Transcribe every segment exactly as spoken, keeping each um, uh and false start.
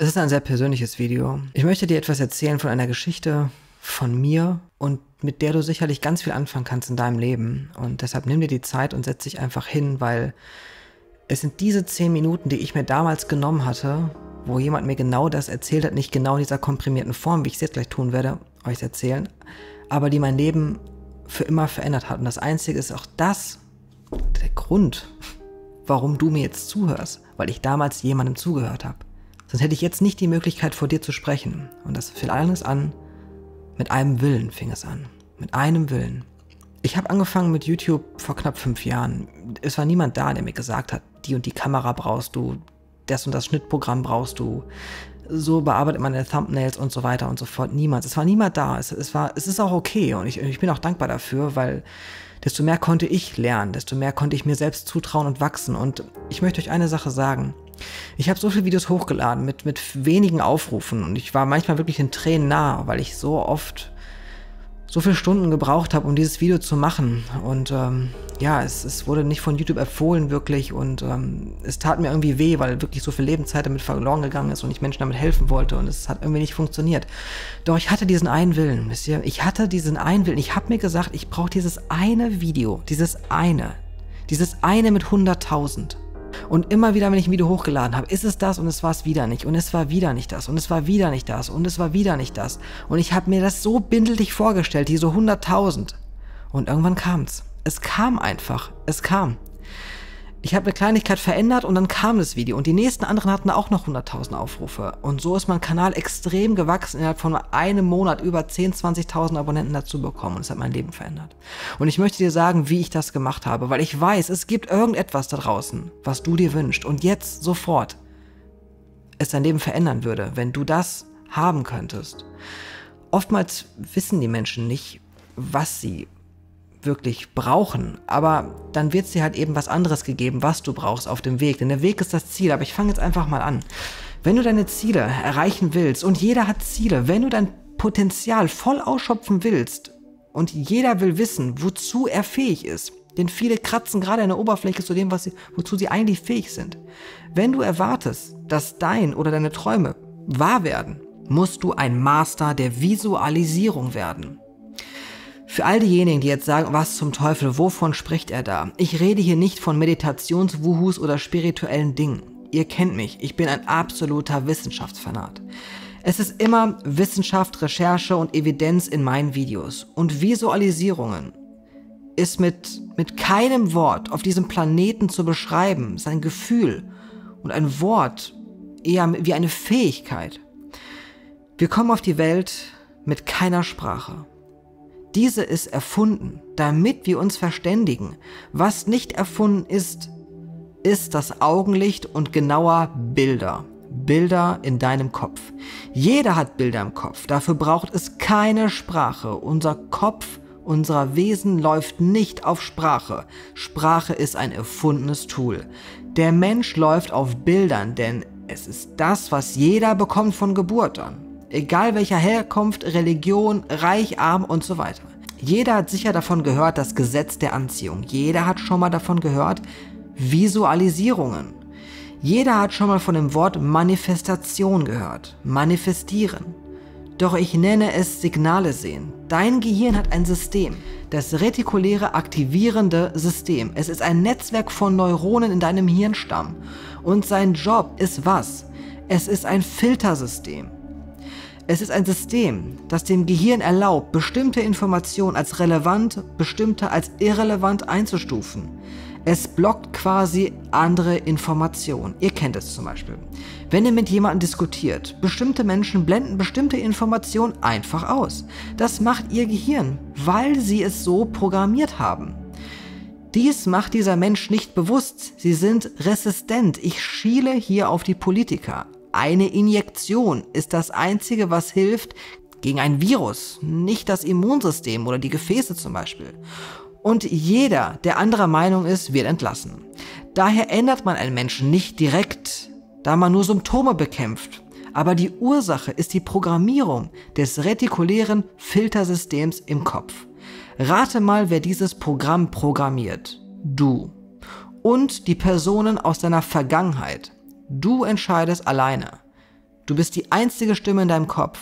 Es ist ein sehr persönliches Video. Ich möchte dir etwas erzählen von einer Geschichte von mir und mit der du sicherlich ganz viel anfangen kannst in deinem Leben. Und deshalb nimm dir die Zeit und setz dich einfach hin, weil es sind diese zehn Minuten, die ich mir damals genommen hatte, wo jemand mir genau das erzählt hat, nicht genau in dieser komprimierten Form, wie ich es jetzt gleich tun werde, euch erzählen, aber die mein Leben für immer verändert hat. Und das Einzige ist auch das, der Grund, warum du mir jetzt zuhörst, weil ich damals jemandem zugehört habe. Sonst hätte ich jetzt nicht die Möglichkeit, vor dir zu sprechen. Und das fing alles an, mit einem Willen fing es an. Mit einem Willen. Ich habe angefangen mit YouTube vor knapp fünf Jahren. Es war niemand da, der mir gesagt hat, die und die Kamera brauchst du, das und das Schnittprogramm brauchst du, so bearbeitet man deine Thumbnails und so weiter und so fort. Niemand. Es war niemand da. Es, es, war, es ist auch okay und ich, ich bin auch dankbar dafür, weil desto mehr konnte ich lernen, desto mehr konnte ich mir selbst zutrauen und wachsen. Und ich möchte euch eine Sache sagen. Ich habe so viele Videos hochgeladen mit, mit wenigen Aufrufen und ich war manchmal wirklich in Tränen nah, weil ich so oft so viele Stunden gebraucht habe, um dieses Video zu machen. Und ähm, ja, es, es wurde nicht von YouTube empfohlen wirklich und ähm, es tat mir irgendwie weh, weil wirklich so viel Lebenszeit damit verloren gegangen ist und ich Menschen damit helfen wollte und es hat irgendwie nicht funktioniert. Doch ich hatte diesen einen Willen, wisst ihr? Ich hatte diesen einen Willen. Ich habe mir gesagt, ich brauche dieses eine Video, dieses eine, dieses eine mit hunderttausend. Und immer wieder, wenn ich ein Video hochgeladen habe, ist es das und es war es wieder nicht. Und es war wieder nicht das und es war wieder nicht das und es war wieder nicht das. Und ich habe mir das so bildlich vorgestellt, diese hunderttausend. Und irgendwann kam es. Es kam einfach. Es kam. Ich habe eine Kleinigkeit verändert und dann kam das Video. Und die nächsten anderen hatten auch noch hunderttausend Aufrufe. Und so ist mein Kanal extrem gewachsen. Innerhalb von einem Monat über zehntausend, zwanzigtausend Abonnenten dazu bekommen. Und es hat mein Leben verändert. Und ich möchte dir sagen, wie ich das gemacht habe. Weil ich weiß, es gibt irgendetwas da draußen, was du dir wünschst. Und jetzt sofort es dein Leben verändern würde, wenn du das haben könntest. Oftmals wissen die Menschen nicht, was sie wirklich brauchen, aber dann wird dir halt eben was anderes gegeben, was du brauchst auf dem Weg, denn der Weg ist das Ziel, aber ich fange jetzt einfach mal an. Wenn du deine Ziele erreichen willst und jeder hat Ziele, wenn du dein Potenzial voll ausschöpfen willst und jeder will wissen, wozu er fähig ist, denn viele kratzen gerade an der Oberfläche zu dem, was sie, wozu sie eigentlich fähig sind. Wenn du erwartest, dass dein oder deine Träume wahr werden, musst du ein Master der Visualisierung werden. Für all diejenigen, die jetzt sagen, was zum Teufel, wovon spricht er da? Ich rede hier nicht von Meditationswuhus oder spirituellen Dingen. Ihr kennt mich, ich bin ein absoluter Wissenschaftsfanat. Es ist immer Wissenschaft, Recherche und Evidenz in meinen Videos. Und Visualisierungen ist mit, mit keinem Wort auf diesem Planeten zu beschreiben. Es ist ein Gefühl und ein Wort eher wie eine Fähigkeit. Wir kommen auf die Welt mit keiner Sprache. Diese ist erfunden, damit wir uns verständigen. Was nicht erfunden ist, ist das Augenlicht und genauer Bilder. Bilder in deinem Kopf. Jeder hat Bilder im Kopf, dafür braucht es keine Sprache. Unser Kopf, unser Wesen läuft nicht auf Sprache. Sprache ist ein erfundenes Tool. Der Mensch läuft auf Bildern, denn es ist das, was jeder bekommt von Geburt an. Egal welcher Herkunft, Religion, reich, arm und so weiter. Jeder hat sicher davon gehört, das Gesetz der Anziehung. Jeder hat schon mal davon gehört, Visualisierungen. Jeder hat schon mal von dem Wort Manifestation gehört. Manifestieren. Doch ich nenne es Signale sehen. Dein Gehirn hat ein System. Das retikuläre aktivierende System. Es ist ein Netzwerk von Neuronen in deinem Hirnstamm. Und sein Job ist was? Es ist ein Filtersystem. Es ist ein System, das dem Gehirn erlaubt, bestimmte Informationen als relevant, bestimmte als irrelevant einzustufen. Es blockt quasi andere Informationen. Ihr kennt es zum Beispiel. Wenn ihr mit jemandem diskutiert, bestimmte Menschen blenden bestimmte Informationen einfach aus. Das macht ihr Gehirn, weil sie es so programmiert haben. Dies macht dieser Mensch nicht bewusst. Sie sind resistent. Ich schiele hier auf die Politiker. Eine Injektion ist das Einzige, was hilft gegen ein Virus, nicht das Immunsystem oder die Gefäße zum Beispiel. Und jeder, der anderer Meinung ist, wird entlassen. Daher ändert man einen Menschen nicht direkt, da man nur Symptome bekämpft. Aber die Ursache ist die Programmierung des retikulären Filtersystems im Kopf. Rate mal, wer dieses Programm programmiert. Du. Und die Personen aus deiner Vergangenheit. Du entscheidest alleine. Du bist die einzige Stimme in deinem Kopf.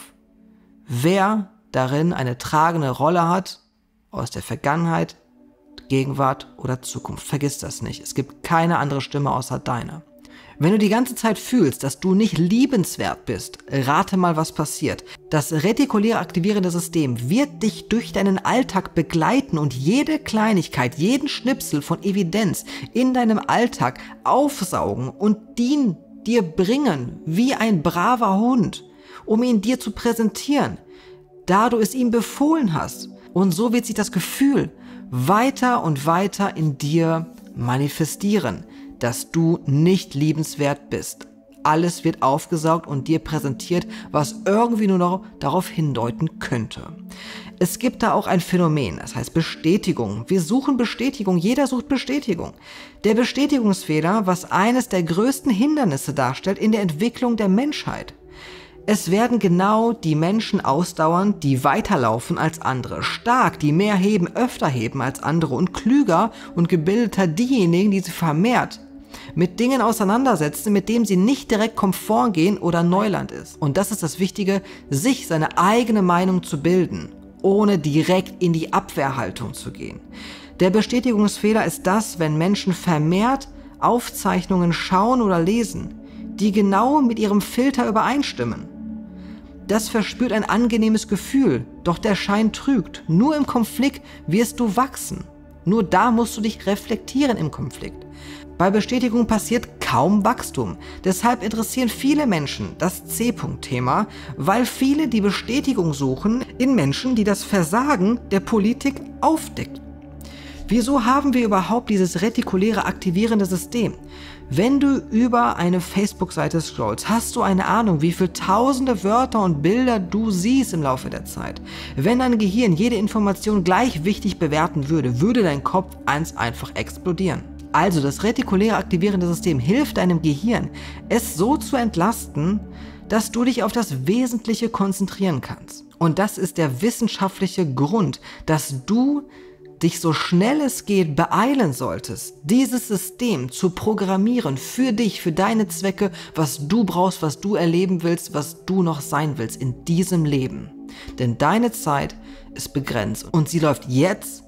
Wer darin eine tragende Rolle hat, aus der Vergangenheit, Gegenwart oder Zukunft. Vergiss das nicht. Es gibt keine andere Stimme außer deiner. Wenn du die ganze Zeit fühlst, dass du nicht liebenswert bist, rate mal, was passiert. Das retikuläre aktivierende System wird dich durch deinen Alltag begleiten und jede Kleinigkeit, jeden Schnipsel von Evidenz in deinem Alltag aufsaugen und den dir bringen, wie ein braver Hund, um ihn dir zu präsentieren, da du es ihm befohlen hast. Und so wird sich das Gefühl weiter und weiter in dir manifestieren, dass du nicht liebenswert bist. Alles wird aufgesaugt und dir präsentiert, was irgendwie nur noch darauf hindeuten könnte. Es gibt da auch ein Phänomen, das heißt Bestätigung. Wir suchen Bestätigung, jeder sucht Bestätigung. Der Bestätigungsfehler, was eines der größten Hindernisse darstellt in der Entwicklung der Menschheit. Es werden genau die Menschen ausdauern, die weiterlaufen als andere, stark, die mehr heben, öfter heben als andere und klüger und gebildeter diejenigen, die sie vermehrt mit Dingen auseinandersetzen, mit denen sie nicht direkt konform gehen oder Neuland ist. Und das ist das Wichtige, sich seine eigene Meinung zu bilden, ohne direkt in die Abwehrhaltung zu gehen. Der Bestätigungsfehler ist das, wenn Menschen vermehrt Aufzeichnungen schauen oder lesen, die genau mit ihrem Filter übereinstimmen. Das verspürt ein angenehmes Gefühl, doch der Schein trügt. Nur im Konflikt wirst du wachsen. Nur da musst du dich reflektieren im Konflikt. Bei Bestätigung passiert kaum Wachstum. Deshalb interessieren viele Menschen das C-Punkt-Thema, weil viele die Bestätigung suchen in Menschen, die das Versagen der Politik aufdecken. Wieso haben wir überhaupt dieses retikuläre aktivierende System? Wenn du über eine Facebook-Seite scrollst, hast du eine Ahnung, wie viele tausende Wörter und Bilder du siehst im Laufe der Zeit. Wenn dein Gehirn jede Information gleich wichtig bewerten würde, würde dein Kopf eins einfach explodieren. Also das retikuläre aktivierende System hilft deinem Gehirn, es so zu entlasten, dass du dich auf das Wesentliche konzentrieren kannst. Und das ist der wissenschaftliche Grund, dass du dich so schnell es geht beeilen solltest, dieses System zu programmieren für dich, für deine Zwecke, was du brauchst, was du erleben willst, was du noch sein willst in diesem Leben. Denn deine Zeit ist begrenzt und sie läuft jetzt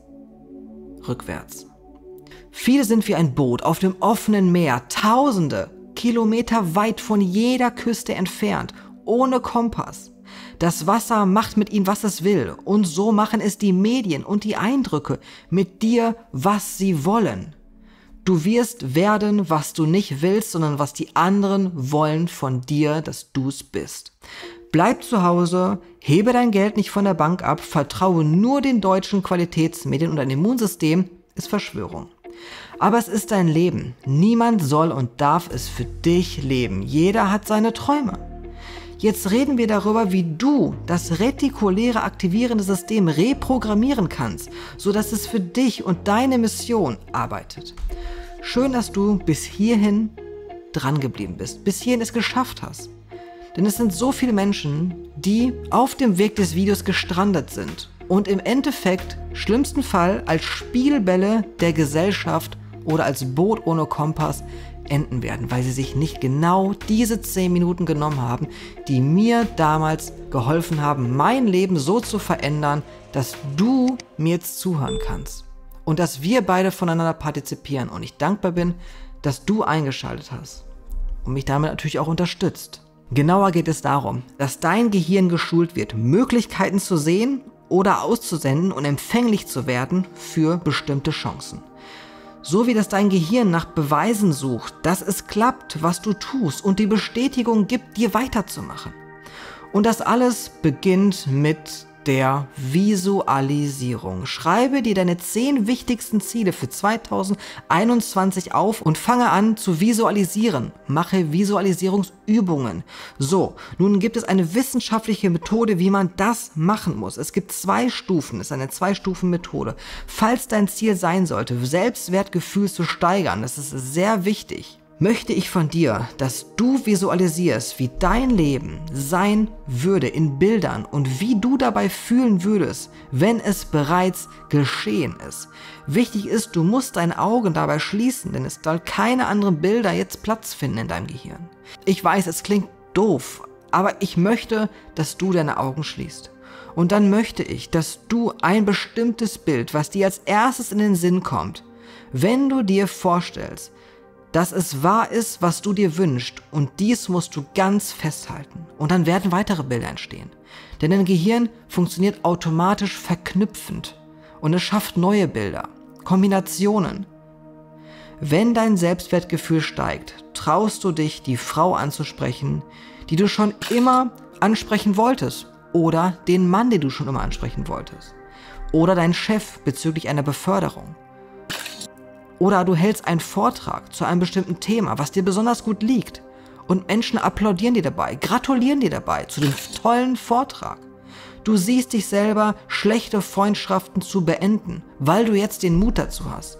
rückwärts. Viele sind wie ein Boot auf dem offenen Meer, tausende Kilometer weit von jeder Küste entfernt, ohne Kompass. Das Wasser macht mit ihm, was es will, und so machen es die Medien und die Eindrücke mit dir, was sie wollen. Du wirst werden, was du nicht willst, sondern was die anderen wollen von dir, dass du es bist. Bleib zu Hause, hebe dein Geld nicht von der Bank ab, vertraue nur den deutschen Qualitätsmedien und dein Immunsystem ist Verschwörung. Aber es ist dein Leben. Niemand soll und darf es für dich leben. Jeder hat seine Träume. Jetzt reden wir darüber, wie du das retikuläre aktivierende System reprogrammieren kannst, sodass es für dich und deine Mission arbeitet. Schön, dass du bis hierhin dran geblieben bist, bis hierhin es geschafft hast. Denn es sind so viele Menschen, die auf dem Weg des Videos gestrandet sind und im Endeffekt, schlimmsten Fall, als Spielbälle der Gesellschaft oder als Boot ohne Kompass enden werden, weil sie sich nicht genau diese zehn Minuten genommen haben, die mir damals geholfen haben, mein Leben so zu verändern, dass du mir jetzt zuhören kannst und dass wir beide voneinander partizipieren und ich dankbar bin, dass du eingeschaltet hast und mich damit natürlich auch unterstützt. Genauer geht es darum, dass dein Gehirn geschult wird, Möglichkeiten zu sehen oder auszusenden und empfänglich zu werden für bestimmte Chancen. So wie das dein Gehirn nach Beweisen sucht, dass es klappt, was du tust und die Bestätigung gibt, dir weiterzumachen. Und das alles beginnt mit der Visualisierung. Schreibe dir deine zehn wichtigsten Ziele für zweitausendeinundzwanzig auf und fange an zu visualisieren. Mache Visualisierungsübungen. So, nun gibt es eine wissenschaftliche Methode, wie man das machen muss. Es gibt zwei Stufen, es ist eine Zwei-Stufen-Methode. Falls dein Ziel sein sollte, Selbstwertgefühl zu steigern, das ist sehr wichtig, möchte ich von dir, dass du visualisierst, wie dein Leben sein würde in Bildern und wie du dabei fühlen würdest, wenn es bereits geschehen ist. Wichtig ist, du musst deine Augen dabei schließen, denn es soll keine anderen Bilder jetzt Platz finden in deinem Gehirn. Ich weiß, es klingt doof, Aber ich möchte, dass du deine Augen schließt. Und dann möchte ich, dass du ein bestimmtes Bild, was dir als erstes in den Sinn kommt, wenn du dir vorstellst, dass es wahr ist, was du dir wünschst, und dies musst du ganz festhalten. Und dann werden weitere Bilder entstehen. Denn dein Gehirn funktioniert automatisch verknüpfend und es schafft neue Bilder, Kombinationen. Wenn dein Selbstwertgefühl steigt, traust du dich, die Frau anzusprechen, die du schon immer ansprechen wolltest, oder den Mann, den du schon immer ansprechen wolltest, oder deinen Chef bezüglich einer Beförderung. Oder du hältst einen Vortrag zu einem bestimmten Thema, was dir besonders gut liegt, und Menschen applaudieren dir dabei, gratulieren dir dabei zu dem tollen Vortrag. Du siehst dich selber, schlechte Freundschaften zu beenden, weil du jetzt den Mut dazu hast.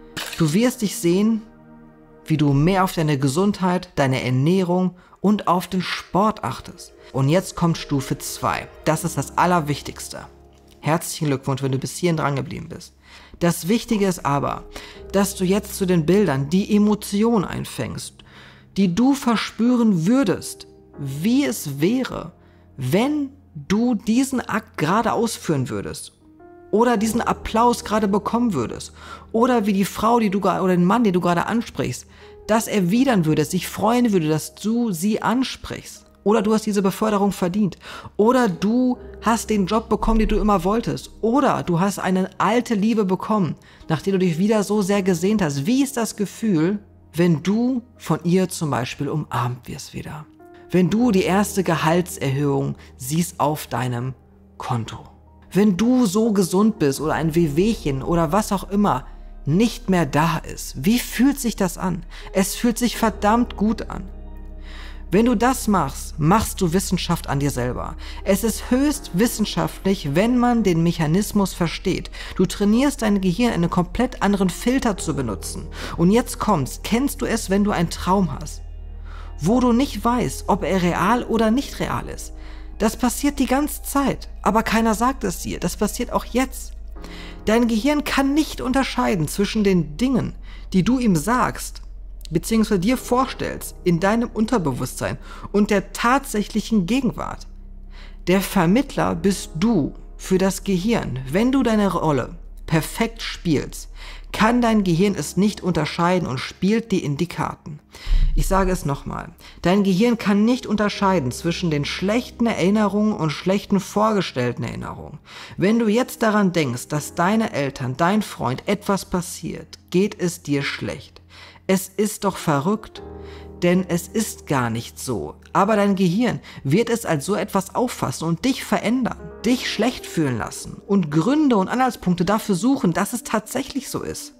Du wirst dich sehen, wie du mehr auf deine Gesundheit, deine Ernährung und auf den Sport achtest. Und jetzt kommt Stufe zwei. Das ist das Allerwichtigste. Herzlichen Glückwunsch, wenn du bis hierhin dran geblieben bist. Das Wichtige ist aber, dass du jetzt zu den Bildern die Emotion einfängst, die du verspüren würdest, wie es wäre, wenn du diesen Akt gerade ausführen würdest oder diesen Applaus gerade bekommen würdest oder wie die Frau, die du oder den Mann, den du gerade ansprichst, das erwidern würdest, sich freuen würde, dass du sie ansprichst. Oder du hast diese Beförderung verdient. Oder du hast den Job bekommen, den du immer wolltest. Oder du hast eine alte Liebe bekommen, nachdem du dich wieder so sehr gesehnt hast. Wie ist das Gefühl, wenn du von ihr zum Beispiel umarmt wirst wieder? Wenn du die erste Gehaltserhöhung siehst auf deinem Konto. Wenn du so gesund bist oder ein Wehwehchen oder was auch immer nicht mehr da ist. Wie fühlt sich das an? Es fühlt sich verdammt gut an. Wenn du das machst, machst du Wissenschaft an dir selber. Es ist höchst wissenschaftlich, wenn man den Mechanismus versteht. Du trainierst dein Gehirn, einen komplett anderen Filter zu benutzen. Und jetzt kommt's, kennst du es, wenn du einen Traum hast, wo du nicht weißt, ob er real oder nicht real ist? Das passiert die ganze Zeit, aber keiner sagt es dir. Das passiert auch jetzt. Dein Gehirn kann nicht unterscheiden zwischen den Dingen, die du ihm sagst, beziehungsweise dir vorstellst in deinem Unterbewusstsein und der tatsächlichen Gegenwart. Der Vermittler bist du für das Gehirn. Wenn du deine Rolle perfekt spielst, kann dein Gehirn es nicht unterscheiden und spielt dir in die Karten. Ich sage es nochmal. Dein Gehirn kann nicht unterscheiden zwischen den schlechten Erinnerungen und schlechten vorgestellten Erinnerungen. Wenn du jetzt daran denkst, dass deine Eltern, dein Freund etwas passiert, geht es dir schlecht. Es ist doch verrückt, denn es ist gar nicht so. Aber dein Gehirn wird es als so etwas auffassen und dich verändern, dich schlecht fühlen lassen und Gründe und Anhaltspunkte dafür suchen, dass es tatsächlich so ist.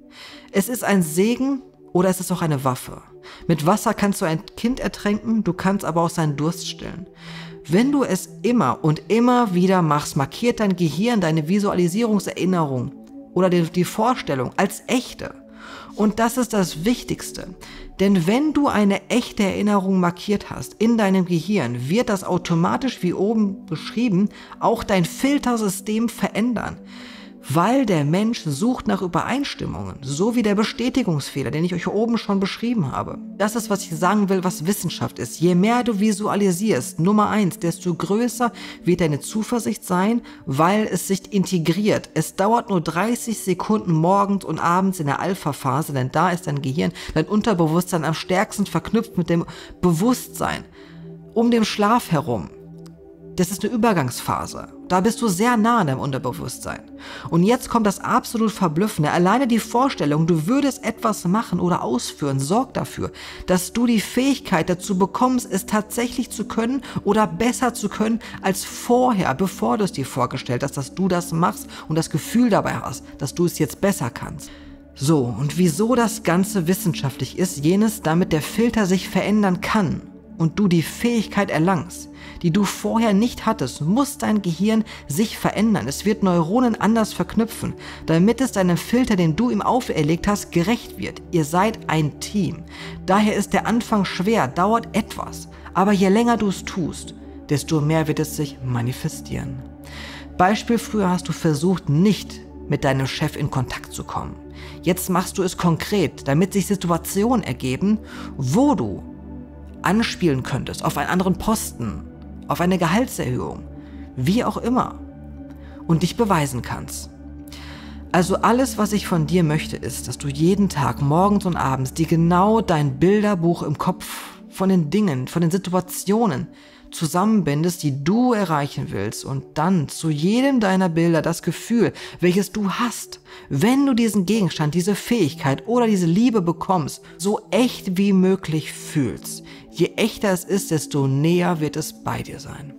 Es ist ein Segen oder es ist auch eine Waffe. Mit Wasser kannst du ein Kind ertränken, du kannst aber auch seinen Durst stillen. Wenn du es immer und immer wieder machst, markiert dein Gehirn deine Visualisierungserinnerung oder die, die Vorstellung als echte. Und das ist das Wichtigste, denn wenn du eine echte Erinnerung markiert hast in deinem Gehirn, wird das automatisch, wie oben beschrieben, auch dein Filtersystem verändern, weil der Mensch sucht nach Übereinstimmungen, so wie der Bestätigungsfehler, den ich euch oben schon beschrieben habe. Das ist, was ich sagen will, was Wissenschaft ist. Je mehr du visualisierst, Nummer eins, desto größer wird deine Zuversicht sein, weil es sich integriert. Es dauert nur dreißig Sekunden morgens und abends in der Alpha-Phase, denn da ist dein Gehirn, dein Unterbewusstsein am stärksten verknüpft mit dem Bewusstsein um den Schlaf herum. Das ist eine Übergangsphase. Da bist du sehr nah an deinem Unterbewusstsein. Und jetzt kommt das absolut Verblüffende. Alleine die Vorstellung, du würdest etwas machen oder ausführen, sorgt dafür, dass du die Fähigkeit dazu bekommst, es tatsächlich zu können oder besser zu können als vorher, bevor du es dir vorgestellt hast, dass du das machst und das Gefühl dabei hast, dass du es jetzt besser kannst. So, und wieso das Ganze wissenschaftlich ist, jenes, damit der Filter sich verändern kann und du die Fähigkeit erlangst, die du vorher nicht hattest, muss dein Gehirn sich verändern. Es wird Neuronen anders verknüpfen, damit es deinem Filter, den du ihm auferlegt hast, gerecht wird. Ihr seid ein Team. Daher ist der Anfang schwer, dauert etwas. Aber je länger du es tust, desto mehr wird es sich manifestieren. Beispiel: Früher hast du versucht, nicht mit deinem Chef in Kontakt zu kommen. Jetzt machst du es konkret, damit sich Situationen ergeben, wo du anspielen könntest, auf einen anderen Posten, auf eine Gehaltserhöhung, wie auch immer, und dich beweisen kannst. Also alles, was ich von dir möchte, ist, dass du jeden Tag, morgens und abends, dir genau dein Bilderbuch im Kopf von den Dingen, von den Situationen zusammenbindest, die du erreichen willst, und dann zu jedem deiner Bilder das Gefühl, welches du hast, wenn du diesen Gegenstand, diese Fähigkeit oder diese Liebe bekommst, so echt wie möglich fühlst. Je echter es ist, desto näher wird es bei dir sein.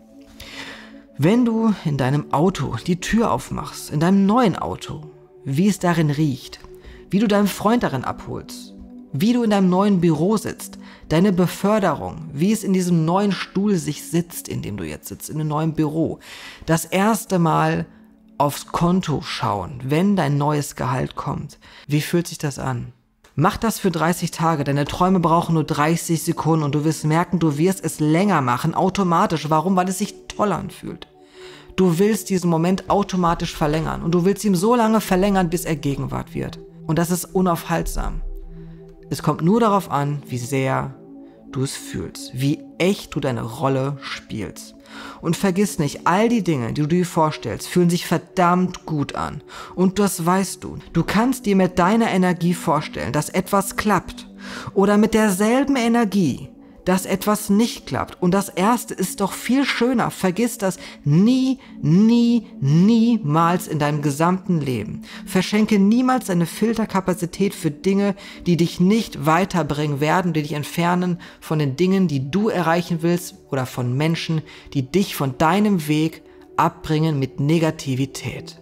Wenn du in deinem Auto die Tür aufmachst, in deinem neuen Auto, wie es darin riecht, wie du deinen Freund darin abholst, wie du in deinem neuen Büro sitzt, deine Beförderung, wie es in diesem neuen Stuhl sich sitzt, in dem du jetzt sitzt, in einem neuen Büro, das erste Mal aufs Konto schauen, wenn dein neues Gehalt kommt. Wie fühlt sich das an? Mach das für dreißig Tage, deine Träume brauchen nur dreißig Sekunden und du wirst merken, du wirst es länger machen, automatisch. Warum? Weil es sich toll anfühlt. Du willst diesen Moment automatisch verlängern und du willst ihn so lange verlängern, bis er Gegenwart wird. Und das ist unaufhaltsam. Es kommt nur darauf an, wie sehr du es fühlst, wie echt du deine Rolle spielst. Und vergiss nicht, all die Dinge, die du dir vorstellst, fühlen sich verdammt gut an. Und das weißt du. Du kannst dir mit deiner Energie vorstellen, dass etwas klappt. Oder mit derselben Energie, dass etwas nicht klappt. Und das Erste ist doch viel schöner. Vergiss das nie, nie, niemals in deinem gesamten Leben. Verschenke niemals deine Filterkapazität für Dinge, die dich nicht weiterbringen werden, die dich entfernen von den Dingen, die du erreichen willst, oder von Menschen, die dich von deinem Weg abbringen mit Negativität.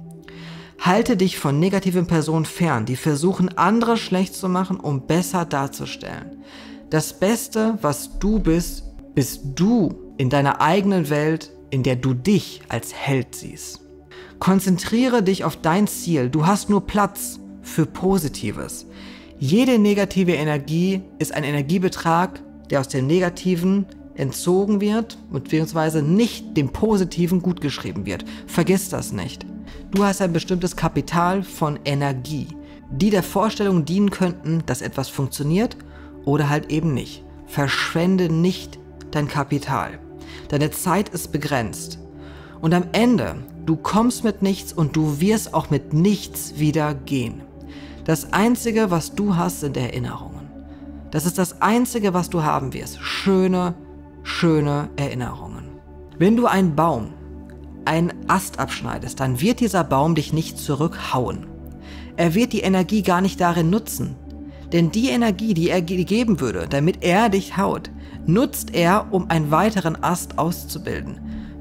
Halte dich von negativen Personen fern, die versuchen, andere schlecht zu machen, um besser darzustellen. Das Beste, was du bist, bist du in deiner eigenen Welt, in der du dich als Held siehst. Konzentriere dich auf dein Ziel. Du hast nur Platz für Positives. Jede negative Energie ist ein Energiebetrag, der aus dem Negativen entzogen wird, beziehungsweise nicht dem Positiven gutgeschrieben wird. Vergiss das nicht. Du hast ein bestimmtes Kapital von Energie, die der Vorstellung dienen könnten, dass etwas funktioniert oder halt eben nicht. Verschwende nicht dein Kapital. Deine Zeit ist begrenzt. Und am Ende, du kommst mit nichts und du wirst auch mit nichts wieder gehen. Das Einzige, was du hast, sind Erinnerungen. Das ist das Einzige, was du haben wirst. Schöne, schöne Erinnerungen. Wenn du einen Baum, einen Ast abschneidest, dann wird dieser Baum dich nicht zurückhauen. Er wird die Energie gar nicht darin nutzen. Denn die Energie, die er geben würde, damit er dich haut, nutzt er, um einen weiteren Ast auszubilden.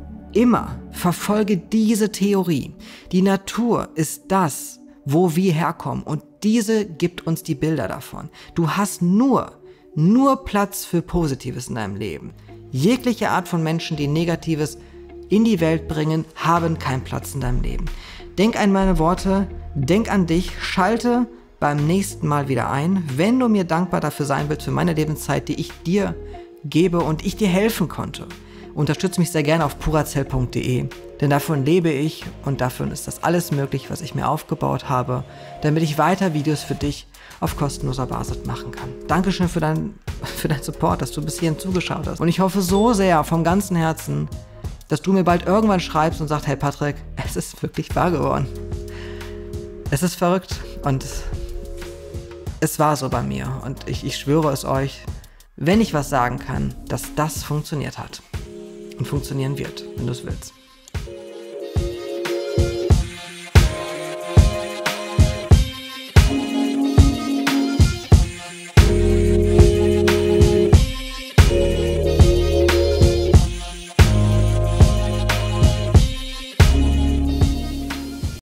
Immer verfolge diese Theorie. Die Natur ist das, wo wir herkommen, und diese gibt uns die Bilder davon. Du hast nur, nur Platz für Positives in deinem Leben. Jegliche Art von Menschen, die Negatives in die Welt bringen, haben keinen Platz in deinem Leben. Denk an meine Worte, denk an dich, schalte beim nächsten Mal wieder ein, wenn du mir dankbar dafür sein willst, für meine Lebenszeit, die ich dir gebe und ich dir helfen konnte. Unterstütze mich sehr gerne auf purazell punkt de, denn davon lebe ich und davon ist das alles möglich, was ich mir aufgebaut habe, damit ich weiter Videos für dich auf kostenloser Basis machen kann. Dankeschön für deinen für deinen Support, dass du bis hierhin zugeschaut hast. Und ich hoffe so sehr vom ganzen Herzen, dass du mir bald irgendwann schreibst und sagst, hey Patrick, es ist wirklich wahr geworden. Es ist verrückt und es war so bei mir und ich, ich schwöre es euch, wenn ich was sagen kann, dass das funktioniert hat und funktionieren wird, wenn du es willst.